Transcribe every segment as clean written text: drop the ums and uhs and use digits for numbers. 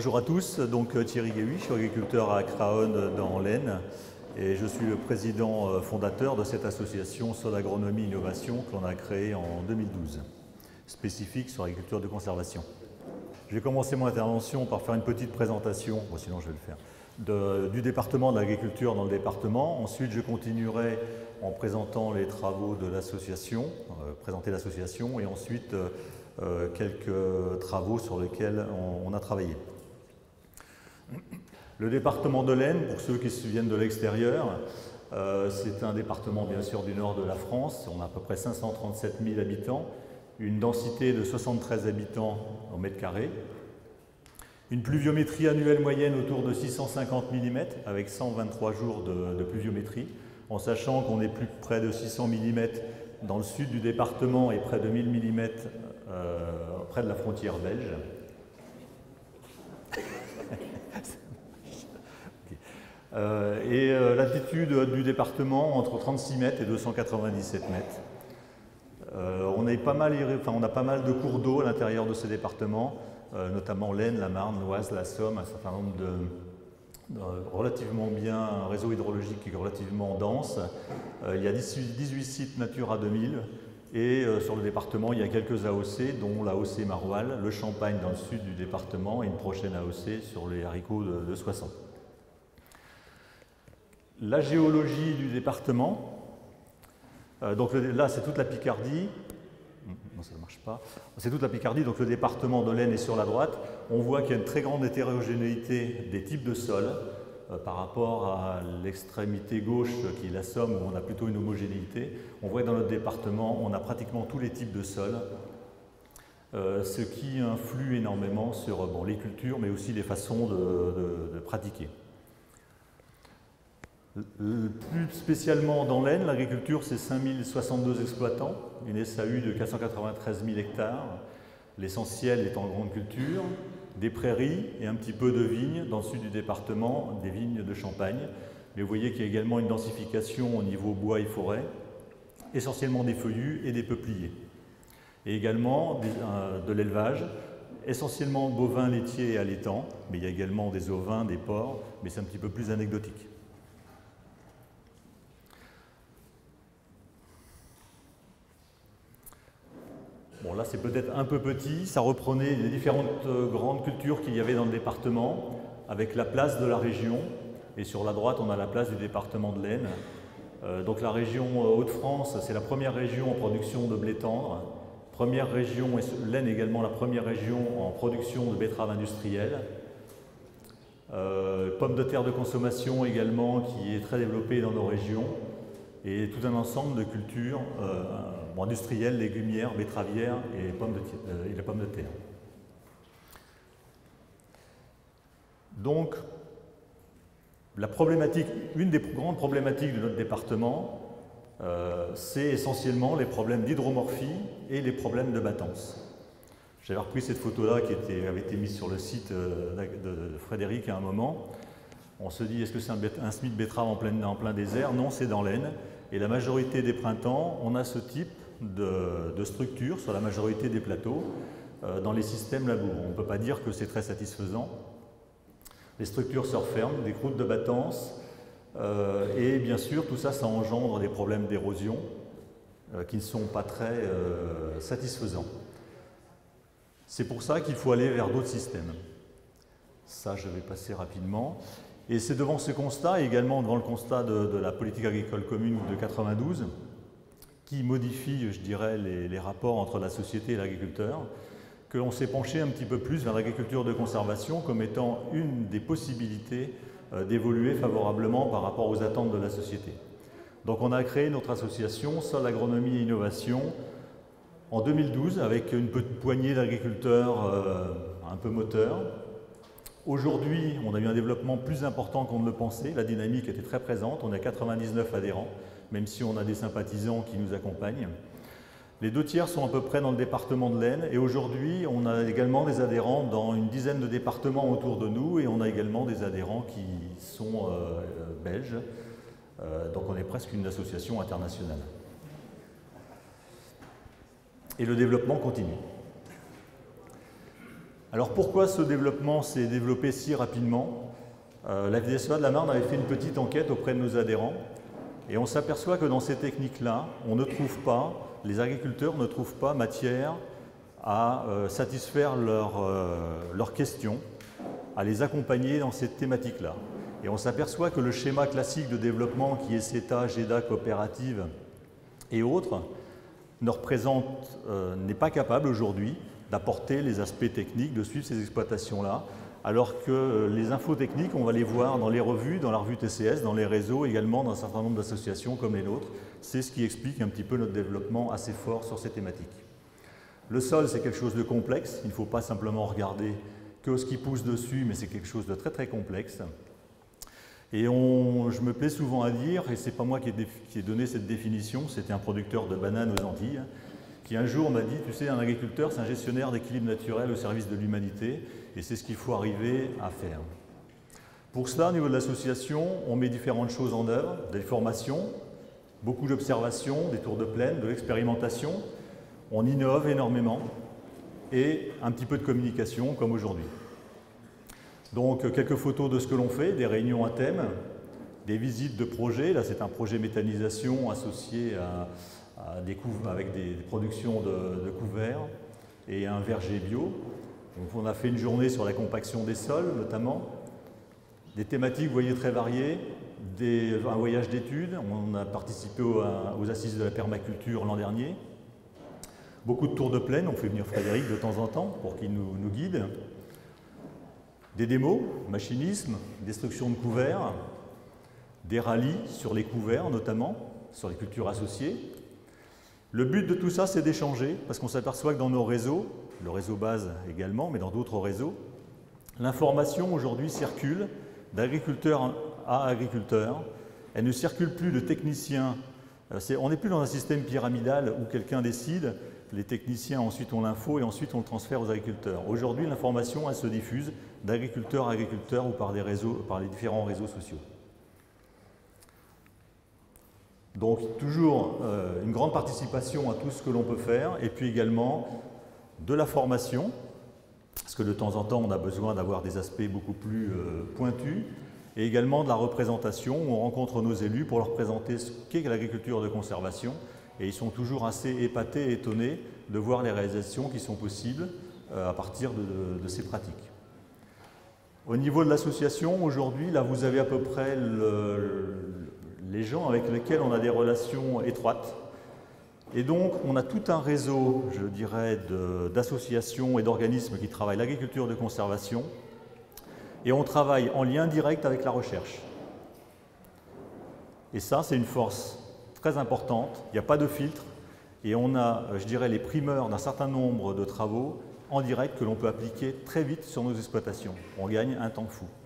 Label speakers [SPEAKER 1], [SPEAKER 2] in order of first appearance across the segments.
[SPEAKER 1] Bonjour à tous, donc Thierry Guéhuy, je suis agriculteur à Craonne dans l'Aisne et je suis le président fondateur de cette association Sol Agronomie Innovation que l'on a créée en 2012, spécifique sur l'agriculture de conservation. Je vais commencer mon intervention par faire une petite présentation, bon, sinon je vais le faire, du département de l'agriculture dans le département. Ensuite, je continuerai en présentant les travaux de l'association, présenter l'association et ensuite quelques travaux sur lesquels on a travaillé. Le département de l'Aisne, pour ceux qui viennent de l'extérieur, c'est un département bien sûr du nord de la France. On a à peu près 537 000 habitants, une densité de 73 habitants au mètre carré, une pluviométrie annuelle moyenne autour de 650 mm avec 123 jours de pluviométrie, en sachant qu'on est plus près de 600 mm dans le sud du département et près de 1000 mm près de la frontière belge. L'altitude du département entre 36 mètres et 297 mètres. On a pas mal de cours d'eau à l'intérieur de ce département, notamment l'Aisne, la Marne, l'Oise, la Somme, un certain nombre relativement bien, un réseau hydrologique qui est relativement dense. Il y a 18 sites Natura 2000 et sur le département il y a quelques AOC, dont l'AOC Maroilles, le Champagne dans le sud du département et une prochaine AOC sur les haricots de Soissons. La géologie du département, donc là c'est toute la Picardie, non ça ne marche pas, c'est toute la Picardie, donc le département de l'Aisne est sur la droite. On voit qu'il y a une très grande hétérogénéité des types de sols par rapport à l'extrémité gauche qui est la Somme où on a plutôt une homogénéité. On voit que dans notre département on a pratiquement tous les types de sols, ce qui influe énormément sur les cultures mais aussi les façons de pratiquer. Plus spécialement dans l'Aisne, l'agriculture c'est 5062 exploitants, une SAU de 493 000 hectares, l'essentiel est en grande culture, des prairies et un petit peu de vignes dans le sud du département, des vignes de Champagne. Mais vous voyez qu'il y a également une densification au niveau bois et forêt, essentiellement des feuillus et des peupliers. Et également de l'élevage, essentiellement bovins, laitiers et allaitants, mais il y a également des ovins, des porcs, mais c'est un petit peu plus anecdotique. Bon, là, c'est peut-être un peu petit, ça reprenait les différentes grandes cultures qu'il y avait dans le département, avec la place de la région, et sur la droite, on a la place du département de l'Aisne. Donc la région Hauts-de-France, c'est la première région en production de blé tendre, première région, et l'Aisne également la première région en production de betteraves industrielles. Pommes de terre de consommation également, qui est très développée dans nos régions, et tout un ensemble de cultures industrielles, légumières, betteravières et la pomme de terre. Donc, une des grandes problématiques de notre département, c'est essentiellement les problèmes d'hydromorphie et les problèmes de battance. J'avais repris cette photo-là qui avait été mise sur le site de Frédéric à un moment. On se dit, est-ce que c'est un semis de betterave en plein désert? Non, c'est dans l'Aisne. Et la majorité des printemps, on a ce type de structure sur la majorité des plateaux dans les systèmes laboureux. On ne peut pas dire que c'est très satisfaisant. Les structures se referment, des croûtes de battance, et bien sûr, tout ça, ça engendre des problèmes d'érosion qui ne sont pas très satisfaisants. C'est pour ça qu'il faut aller vers d'autres systèmes. Ça, je vais passer rapidement. Et c'est devant ce constat, et également devant le constat de la politique agricole commune de 92, qui modifie, je dirais, les rapports entre la société et l'agriculteur, que l'on s'est penché un petit peu plus vers l'agriculture de conservation comme étant une des possibilités d'évoluer favorablement par rapport aux attentes de la société. Donc on a créé notre association Sol Agronomie et Innovation en 2012 avec une petite poignée d'agriculteurs un peu moteurs. Aujourd'hui, on a eu un développement plus important qu'on ne le pensait, la dynamique était très présente, on a 99 adhérents, même si on a des sympathisants qui nous accompagnent. Les 2/3 sont à peu près dans le département de l'Aisne et aujourd'hui, on a également des adhérents dans une dizaine de départements autour de nous et on a également des adhérents qui sont belges, donc on est presque une association internationale. Et le développement continue. Alors pourquoi ce développement s'est développé si rapidement? La FDSEA de la Marne avait fait une petite enquête auprès de nos adhérents et on s'aperçoit que dans ces techniques-là, les agriculteurs ne trouvent pas matière à satisfaire leurs questions, à les accompagner dans cette thématique-là. Et on s'aperçoit que le schéma classique de développement qui est CETA, GEDA, coopérative et autres n'est pas capable aujourd'hui d'apporter les aspects techniques, de suivre ces exploitations-là, alors que les infos techniques, on va les voir dans les revues, dans la revue TCS, dans les réseaux, également dans un certain nombre d'associations comme les nôtres. C'est ce qui explique un petit peu notre développement assez fort sur ces thématiques. Le sol, c'est quelque chose de complexe. Il ne faut pas simplement regarder que ce qui pousse dessus, mais c'est quelque chose de très très complexe. Et je me plais souvent à dire, et ce n'est pas moi qui ai donné cette définition, c'était un producteur de bananes aux Antilles, qui un jour m'a dit, tu sais, un agriculteur, c'est un gestionnaire d'équilibre naturel au service de l'humanité, et c'est ce qu'il faut arriver à faire. Pour cela, au niveau de l'association, on met différentes choses en œuvre, des formations, beaucoup d'observations, des tours de plaine, de l'expérimentation, on innove énormément, et un petit peu de communication, comme aujourd'hui. Donc, quelques photos de ce que l'on fait, des réunions à thème, des visites de projets. Là, c'est un projet méthanisation associé avec des productions de couverts et un verger bio. Donc, on a fait une journée sur la compaction des sols, notamment. Des thématiques, vous voyez, très variées. Un voyage d'études. On a participé aux assises de la permaculture l'an dernier. Beaucoup de tours de plaine. On fait venir Frédéric de temps en temps pour qu'il nous guide. Des démos, machinisme, destruction de couverts, des rallyes sur les couverts notamment, sur les cultures associées. Le but de tout ça, c'est d'échanger, parce qu'on s'aperçoit que dans nos réseaux, le réseau base également, mais dans d'autres réseaux, l'information aujourd'hui circule d'agriculteur à agriculteur. Elle ne circule plus de techniciens. On n'est plus dans un système pyramidal où quelqu'un décide, les techniciens ensuite ont l'info et ensuite on le transfère aux agriculteurs. Aujourd'hui, l'information, elle se diffuse d'agriculteur à agriculteur ou par les différents réseaux sociaux. Donc toujours une grande participation à tout ce que l'on peut faire et puis également de la formation, parce que de temps en temps on a besoin d'avoir des aspects beaucoup plus pointus, et également de la représentation où on rencontre nos élus pour leur présenter ce qu'est l'agriculture de conservation. Et ils sont toujours assez épatés et étonnés de voir les réalisations qui sont possibles à partir de ces pratiques. Au niveau de l'association, aujourd'hui, là vous avez à peu près les gens avec lesquels on a des relations étroites. Et donc on a tout un réseau, je dirais, d'associations et d'organismes qui travaillent l'agriculture de conservation. Et on travaille en lien direct avec la recherche. Et ça, c'est une force très importante, il n'y a pas de filtre et on a, je dirais, les primeurs d'un certain nombre de travaux en direct que l'on peut appliquer très vite sur nos exploitations. On gagne un temps fou.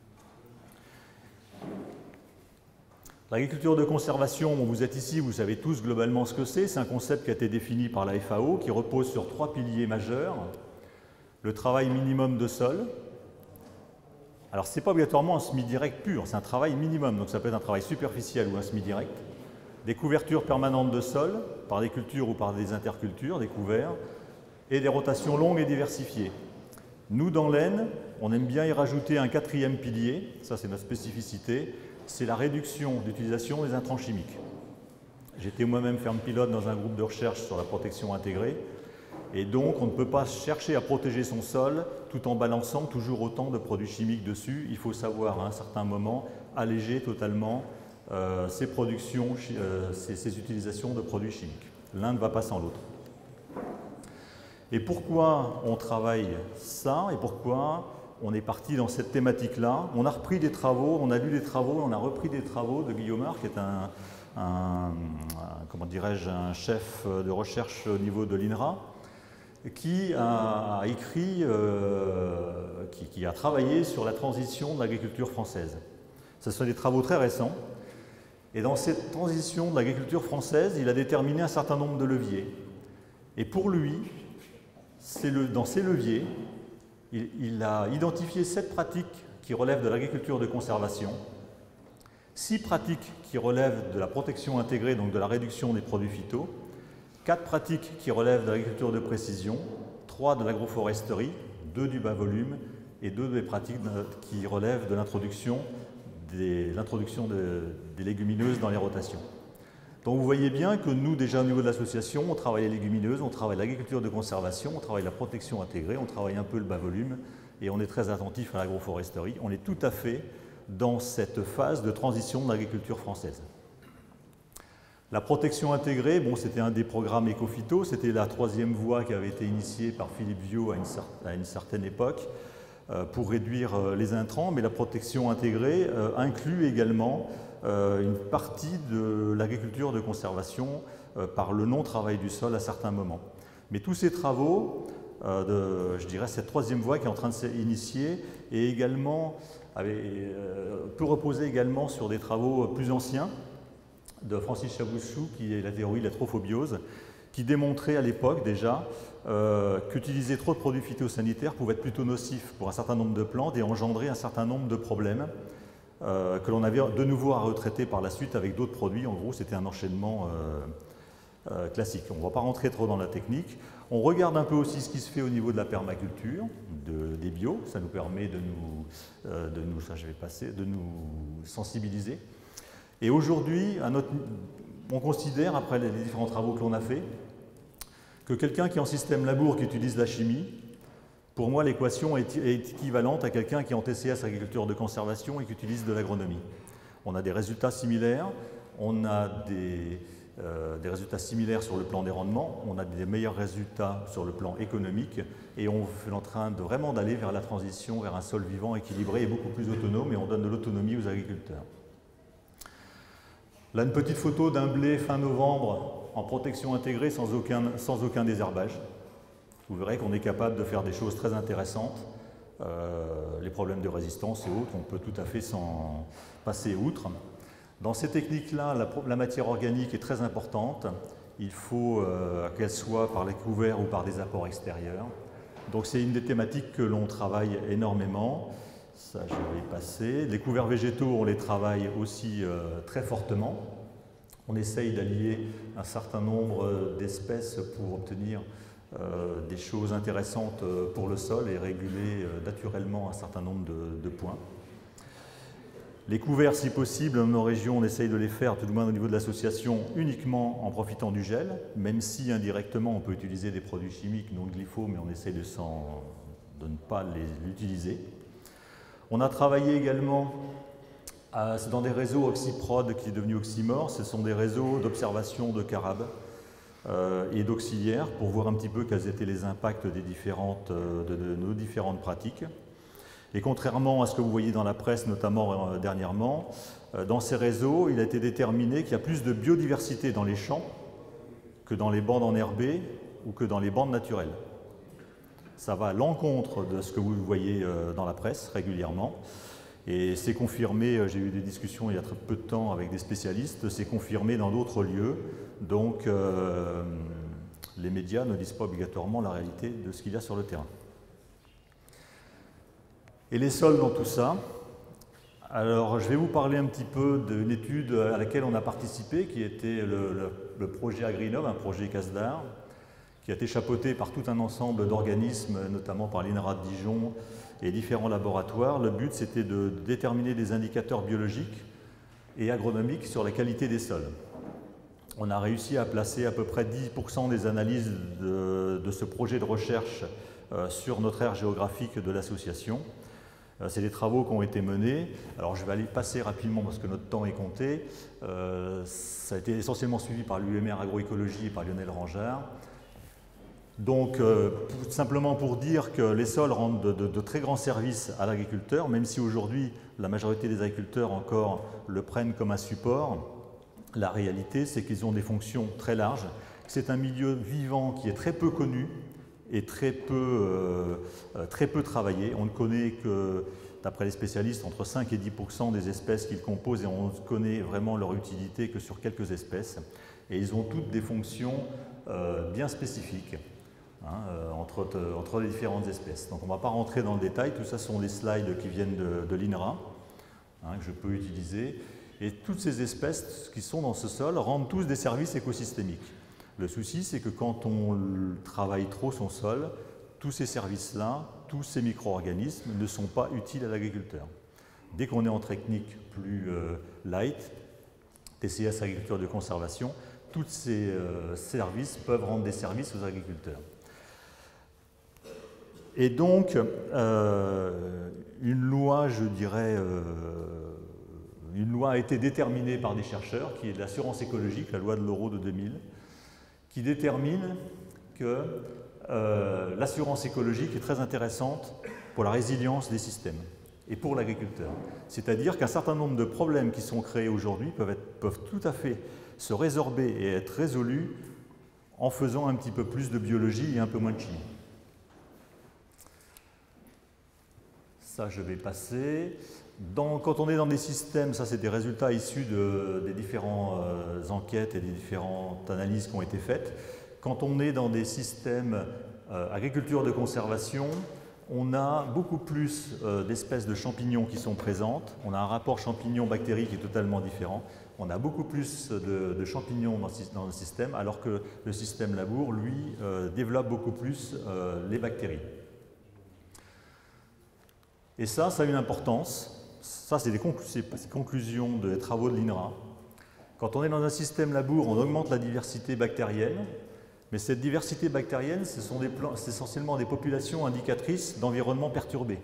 [SPEAKER 1] L'agriculture de conservation, vous êtes ici, vous savez tous globalement ce que c'est. C'est un concept qui a été défini par la FAO, qui repose sur 3 piliers majeurs. Le travail minimum de sol. Alors, ce n'est pas obligatoirement un semi-direct pur, c'est un travail minimum, donc ça peut être un travail superficiel ou un semi-direct. Des couvertures permanentes de sol, par des cultures ou par des intercultures, des couverts, et des rotations longues et diversifiées. Nous, dans l'Aisne, on aime bien y rajouter un 4e pilier, ça c'est notre spécificité, c'est la réduction d'utilisation des intrants chimiques. J'étais moi-même ferme pilote dans un groupe de recherche sur la protection intégrée, et donc on ne peut pas chercher à protéger son sol tout en balançant toujours autant de produits chimiques dessus. Il faut savoir à un certain moment alléger totalement ces productions, ces utilisations de produits chimiques. L'un ne va pas sans l'autre. Et pourquoi on travaille ça et pourquoi on est parti dans cette thématique-là? On a repris des travaux, on a lu des travaux, on a repris des travaux de Guillaume Art, qui est comment dirais-je, un chef de recherche au niveau de l'INRA, qui a écrit, qui a travaillé sur la transition de l'agriculture française. Ce sont des travaux très récents. Et dans cette transition de l'agriculture française, il a déterminé un certain nombre de leviers. Et pour lui, dans ces leviers, il a identifié 7 pratiques qui relèvent de l'agriculture de conservation, 6 pratiques qui relèvent de la protection intégrée, donc de la réduction des produits phyto, 4 pratiques qui relèvent de l'agriculture de précision, 3 de l'agroforesterie, deux du bas volume et deux des pratiques qui relèvent de l'introduction des légumineuses dans les rotations. Donc vous voyez bien que nous, déjà au niveau de l'association, on travaille les légumineuses, on travaille l'agriculture de conservation, on travaille la protection intégrée, on travaille un peu le bas volume et on est très attentif à l'agroforesterie. On est tout à fait dans cette phase de transition de l'agriculture française. La protection intégrée, bon, c'était un des programmes Ecophyto, c'était la troisième voie qui avait été initiée par Philippe Viau à une certaine époque pour réduire les intrants, mais la protection intégrée inclut également une partie de l'agriculture de conservation par le non-travail du sol à certains moments. Mais tous ces travaux, je dirais cette troisième voie qui est en train de s'initier, et également peut reposer également sur des travaux plus anciens de Francis Chabouchou, qui est la théorie de la trophobiose, qui démontrait à l'époque déjà qu'utiliser trop de produits phytosanitaires pouvait être plutôt nocif pour un certain nombre de plantes et engendrer un certain nombre de problèmes que l'on avait de nouveau à retraiter par la suite avec d'autres produits. En gros, c'était un enchaînement classique. On ne va pas rentrer trop dans la technique. On regarde un peu aussi ce qui se fait au niveau de la permaculture, des bio. Ça nous permet de nous sensibiliser. Et aujourd'hui, on considère, après les différents travaux que l'on a faits, que quelqu'un qui est en système labour, qui utilise la chimie, pour moi, l'équation est équivalente à quelqu'un qui est en TCS, agriculture de conservation, et qui utilise de l'agronomie. On a des résultats similaires, on a des résultats similaires sur le plan des rendements, on a des meilleurs résultats sur le plan économique, et on est en train vraiment d'aller vers la transition, vers un sol vivant, équilibré et beaucoup plus autonome, et on donne de l'autonomie aux agriculteurs. Là, une petite photo d'un blé fin novembre en protection intégrée sans aucun désherbage. Vous verrez qu'on est capable de faire des choses très intéressantes. Les problèmes de résistance et autres, on peut tout à fait s'en passer outre. Dans ces techniques-là, la matière organique est très importante. Il faut qu'elle soit par les couverts ou par des apports extérieurs. Donc c'est une des thématiques que l'on travaille énormément. Ça, je vais y passer. Les couverts végétaux, on les travaille aussi très fortement. On essaye d'allier un certain nombre d'espèces pour obtenir des choses intéressantes pour le sol et réguler naturellement un certain nombre de points. Les couverts, si possible, dans nos régions, on essaye de les faire, tout du moins au niveau de l'association, uniquement en profitant du gel, même si indirectement on peut utiliser des produits chimiques non glypho, mais on essaye de ne pas l'utiliser. On a travaillé également dans des réseaux Oxyprod qui est devenu Oxymore. Ce sont des réseaux d'observation de carabes et d'auxiliaires pour voir un petit peu quels étaient les impacts de nos différentes pratiques. Et contrairement à ce que vous voyez dans la presse, notamment dernièrement, dans ces réseaux, il a été déterminé qu'il y a plus de biodiversité dans les champs que dans les bandes enherbées ou que dans les bandes naturelles. Ça va à l'encontre de ce que vous voyez dans la presse régulièrement. Et c'est confirmé, j'ai eu des discussions il y a très peu de temps avec des spécialistes, c'est confirmé dans d'autres lieux. Donc les médias ne disent pas obligatoirement la réalité de ce qu'il y a sur le terrain. Et les sols dans tout ça. Alors je vais vous parler un petit peu d'une étude à laquelle on a participé, qui était le projet Agrinov, un projet CASDAR, qui a été chapeauté par tout un ensemble d'organismes, notamment par l'INRA de Dijon et différents laboratoires. Le but, c'était de déterminer des indicateurs biologiques et agronomiques sur la qualité des sols. On a réussi à placer à peu près 10% des analyses de ce projet de recherche sur notre aire géographique de l'association. C'est des travaux qui ont été menés. Alors je vais aller passer rapidement parce que notre temps est compté. Ça a été essentiellement suivi par l'UMR Agroécologie et par Lionel Rangeard. Donc, simplement pour dire que les sols rendent de très grands services à l'agriculteur, même si aujourd'hui la majorité des agriculteurs encore le prennent comme un support, la réalité c'est qu'ils ont des fonctions très larges. C'est un milieu vivant qui est très peu connu et très peu travaillé. On ne connaît que, d'après les spécialistes, entre 5 et 10% des espèces qu'ils composent et on ne connaît vraiment leur utilité que sur quelques espèces. Et ils ont toutes des fonctions bien spécifiques. Entre les différentes espèces. Donc on ne va pas rentrer dans le détail, tout ça sont des slides qui viennent de l'INRA, que je peux utiliser. Et toutes ces espèces qui sont dans ce sol rendent tous des services écosystémiques. Le souci, c'est que quand on travaille trop son sol, tous ces services-là tous ces micro-organismes ne sont pas utiles à l'agriculteur. Dès qu'on est en technique plus light, TCS agriculture de conservation, tous ces services peuvent rendre des services aux agriculteurs. Et donc, une loi, je dirais, une loi a été déterminée par des chercheurs, qui est de l'assurance écologique, la loi de l'euro de 2000, qui détermine que l'assurance écologique est très intéressante pour la résilience des systèmes et pour l'agriculteur. C'est-à-dire qu'un certain nombre de problèmes qui sont créés aujourd'hui peuvent tout à fait se résorber et être résolus en faisant un petit peu plus de biologie et un peu moins de chimie. Ça, je vais passer. Quand on est dans des systèmes, ça c'est des résultats issus des différentes enquêtes et des différentes analyses qui ont été faites. Quand on est dans des systèmes agriculture de conservation, on a beaucoup plus d'espèces de champignons qui sont présentes. On a un rapport champignon-bactérie qui est totalement différent. On a beaucoup plus de champignons dans le système, alors que le système labour, lui, développe beaucoup plus les bactéries. Et ça a une importance. Ça, c'est des conclusions des travaux de l'INRA. Quand on est dans un système labour, on augmente la diversité bactérienne. Mais cette diversité bactérienne, c'est essentiellement des populations indicatrices d'environnement perturbé.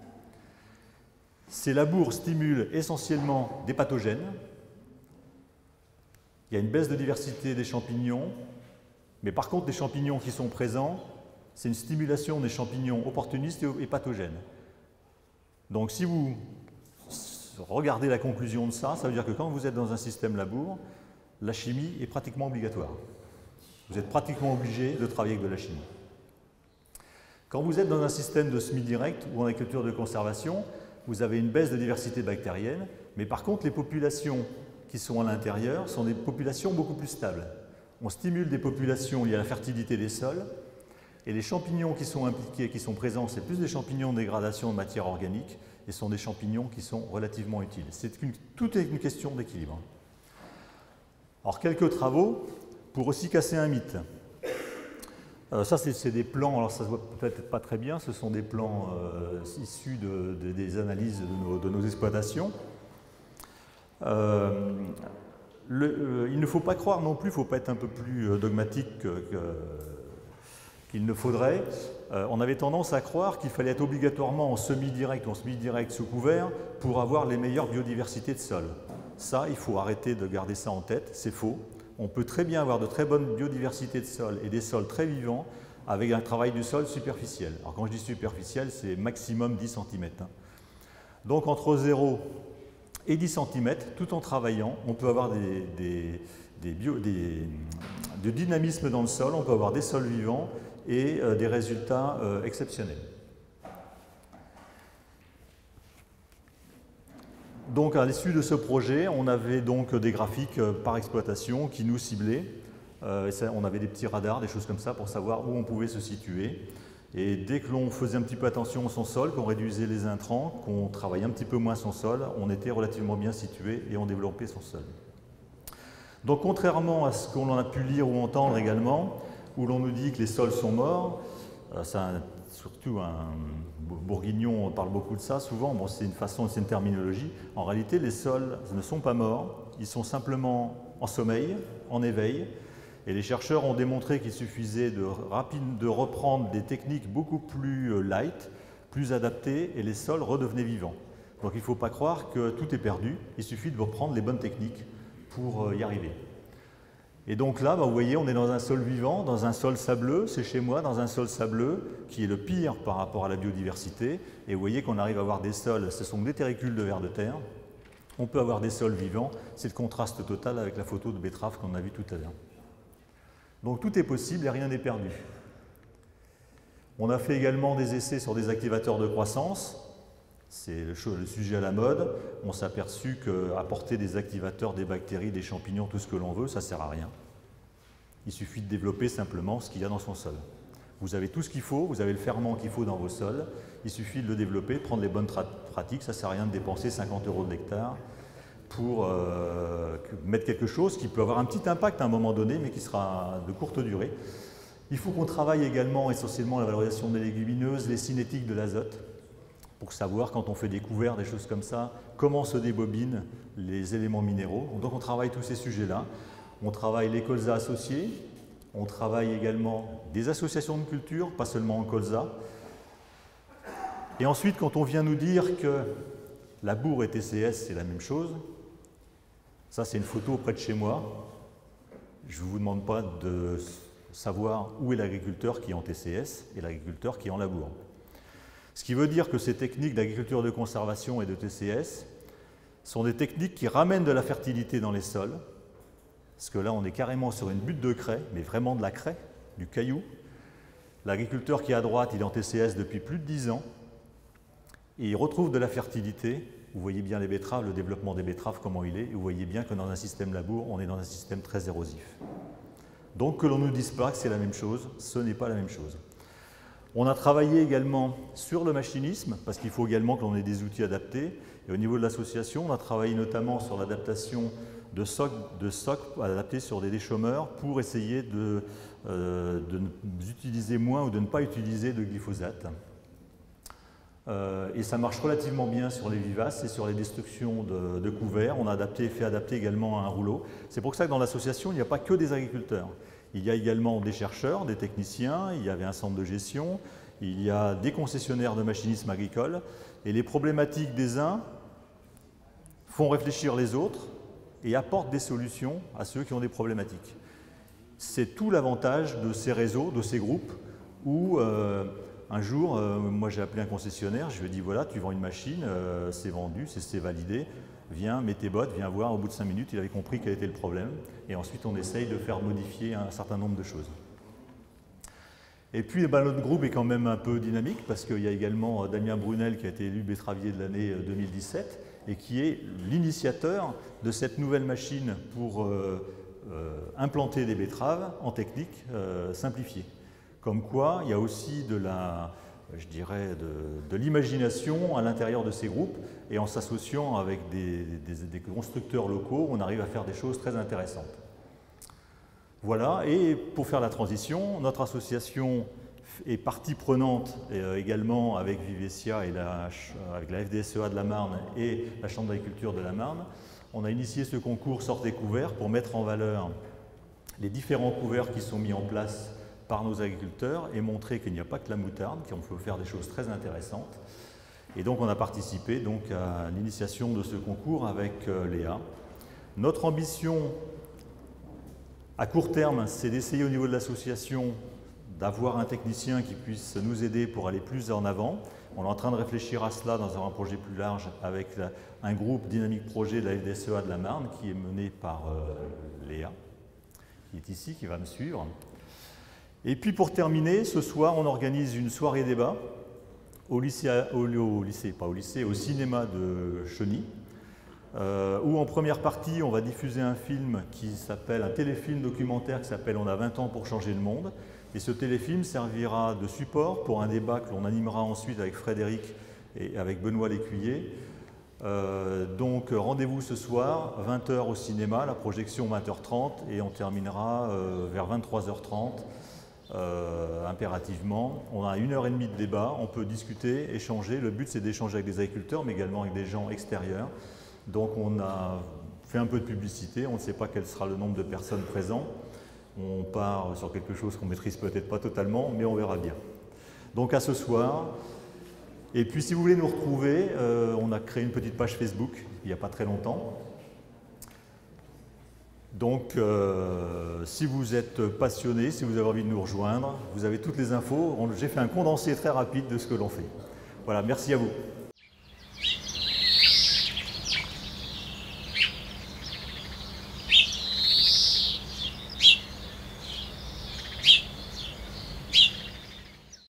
[SPEAKER 1] Ces labours stimulent essentiellement des pathogènes. Il y a une baisse de diversité des champignons, mais par contre, les champignons qui sont présents, c'est une stimulation des champignons opportunistes et pathogènes. Donc si vous regardez la conclusion de ça, ça veut dire que quand vous êtes dans un système labour, la chimie est pratiquement obligatoire. Vous êtes pratiquement obligé de travailler avec de la chimie. Quand vous êtes dans un système de semi-direct ou en agriculture de conservation, vous avez une baisse de diversité bactérienne, mais par contre, les populations qui sont à l'intérieur sont des populations beaucoup plus stables. On stimule des populations liées à la fertilité des sols, et les champignons qui sont impliqués, qui sont présents, c'est plus des champignons de dégradation de matière organique, et sont des champignons qui sont relativement utiles. Tout est une question d'équilibre. Alors, quelques travaux pour aussi casser un mythe. Ça, c'est des plans, alors ça se voit peut-être pas très bien, ce sont des plans issus des analyses de nos exploitations. Il ne faut pas croire non plus, il ne faut pas être un peu plus dogmatique qu'il ne faudrait. On avait tendance à croire qu'il fallait être obligatoirement en semi-direct ou en semi-direct sous couvert pour avoir les meilleures biodiversités de sol. Ça, il faut arrêter de garder ça en tête, c'est faux. On peut très bien avoir de très bonnes biodiversités de sol et des sols très vivants avec un travail du sol superficiel. Alors quand je dis superficiel, c'est maximum 10 cm. Donc entre 0 et 10 cm, tout en travaillant, on peut avoir du dynamisme dans le sol, on peut avoir des sols vivants et des résultats exceptionnels. Donc à l'issue de ce projet, on avait donc des graphiques par exploitation qui nous ciblaient. On avait des petits radars, des choses comme ça pour savoir où on pouvait se situer. Et dès que l'on faisait un petit peu attention à son sol, qu'on réduisait les intrants, qu'on travaillait un petit peu moins son sol, on était relativement bien situé et on développait son sol. Donc contrairement à ce qu'on a pu lire ou entendre également, où l'on nous dit que les sols sont morts, surtout un bourguignon parle beaucoup de ça souvent, bon, c'est une terminologie. En réalité, les sols ne sont pas morts, ils sont simplement en sommeil, en éveil. Et les chercheurs ont démontré qu'il suffisait de reprendre des techniques beaucoup plus light, plus adaptées, et les sols redevenaient vivants. Donc il ne faut pas croire que tout est perdu, il suffit de reprendre les bonnes techniques pour y arriver. Et donc là, vous voyez, on est dans un sol vivant, dans un sol sableux, c'est chez moi, dans un sol sableux, qui est le pire par rapport à la biodiversité. Et vous voyez qu'on arrive à avoir des sols, ce sont des terricules de vers de terre. On peut avoir des sols vivants, c'est le contraste total avec la photo de betterave qu'on a vue tout à l'heure. Donc tout est possible et rien n'est perdu. On a fait également des essais sur des activateurs de croissance. C'est le sujet à la mode. On s'est aperçu qu'apporter des activateurs, des bactéries, des champignons, tout ce que l'on veut, ça ne sert à rien. Il suffit de développer simplement ce qu'il y a dans son sol. Vous avez tout ce qu'il faut, vous avez le ferment qu'il faut dans vos sols. Il suffit de le développer, de prendre les bonnes pratiques. Ça ne sert à rien de dépenser 50 € de l'hectare pour mettre quelque chose qui peut avoir un petit impact à un moment donné, mais qui sera de courte durée. Il faut qu'on travaille également essentiellement la valorisation des légumineuses, les cinétiques de l'azote, pour savoir, quand on fait des couverts, des choses comme ça, comment se débobinent les éléments minéraux. Donc on travaille tous ces sujets-là. On travaille les colzas associés, on travaille également des associations de culture, pas seulement en colza. Et ensuite, quand on vient nous dire que la bourre et TCS, c'est la même chose, ça c'est une photo près de chez moi. Je ne vous demande pas de savoir où est l'agriculteur qui est en TCS et l'agriculteur qui est en labour. Ce qui veut dire que ces techniques d'agriculture de conservation et de TCS sont des techniques qui ramènent de la fertilité dans les sols, parce que là on est carrément sur une butte de craie, mais vraiment de la craie, du caillou. L'agriculteur qui est à droite, il est en TCS depuis plus de 10 ans, et il retrouve de la fertilité. Vous voyez bien les betteraves, le développement des betteraves, comment il est, et vous voyez bien que dans un système labour, on est dans un système très érosif. Donc que l'on ne nous dise pas que c'est la même chose, ce n'est pas la même chose. On a travaillé également sur le machinisme, parce qu'il faut également que l'on ait des outils adaptés. Et au niveau de l'association, on a travaillé notamment sur l'adaptation de socs adaptés sur des déchômeurs pour essayer de utiliser moins ou de ne pas utiliser de glyphosate. Et ça marche relativement bien sur les vivaces et sur les destructions de couverts. On a fait adapter également un rouleau. C'est pour ça que dans l'association, il n'y a pas que des agriculteurs. Il y a également des chercheurs, des techniciens, il y avait un centre de gestion, il y a des concessionnaires de machinisme agricole. Et les problématiques des uns font réfléchir les autres et apportent des solutions à ceux qui ont des problématiques. C'est tout l'avantage de ces réseaux, de ces groupes, où un jour, moi j'ai appelé un concessionnaire, je lui ai dit voilà, tu vends une machine, c'est vendu, c'est validé, viens, mets tes bottes, viens voir. Au bout de 5 minutes, il avait compris quel était le problème. Et ensuite, on essaye de faire modifier un certain nombre de choses. Et puis, notre groupe est quand même un peu dynamique parce qu'il y a également Damien Brunel qui a été élu betteravier de l'année 2017 et qui est l'initiateur de cette nouvelle machine pour implanter des betteraves en technique simplifiée. Comme quoi, il y a aussi de l'imagination à l'intérieur de ces groupes, et en s'associant avec des constructeurs locaux, on arrive à faire des choses très intéressantes. Voilà, et pour faire la transition, notre association est partie prenante également avec Vivesia et avec la FDSEA de la Marne et la Chambre d'agriculture de la Marne. On a initié ce concours Sortez couverts pour mettre en valeur les différents couverts qui sont mis en place par nos agriculteurs et montrer qu'il n'y a pas que la moutarde, qu'on peut faire des choses très intéressantes. Et donc on a participé donc à l'initiation de ce concours avec Léa. Notre ambition à court terme, c'est d'essayer au niveau de l'association d'avoir un technicien qui puisse nous aider pour aller plus en avant. On est en train de réfléchir à cela dans un projet plus large avec un groupe Dynamique Projet de la FDSEA de la Marne qui est mené par Léa, qui est ici, qui va me suivre. Et puis pour terminer, ce soir, on organise une soirée débat au cinéma de Cheny, où en première partie, on va diffuser un film qui s'appelle, un téléfilm documentaire qui s'appelle « On a 20 ans pour changer le monde ». Et ce téléfilm servira de support pour un débat que l'on animera ensuite avec Frédéric et avec Benoît Lécuyer. Donc rendez-vous ce soir, 20 h au cinéma, la projection 20h30, et on terminera vers 23h30. Impérativement. On a 1h30 de débat, on peut discuter, échanger. Le but c'est d'échanger avec des agriculteurs mais également avec des gens extérieurs. Donc on a fait un peu de publicité, on ne sait pas quel sera le nombre de personnes présentes. On part sur quelque chose qu'on ne maîtrise peut-être pas totalement, mais on verra bien. Donc à ce soir. Et puis si vous voulez nous retrouver, on a créé une petite page Facebook il n'y a pas très longtemps. Donc, si vous êtes passionné, si vous avez envie de nous rejoindre, vous avez toutes les infos. J'ai fait un condensé très rapide de ce que l'on fait. Voilà, merci à vous.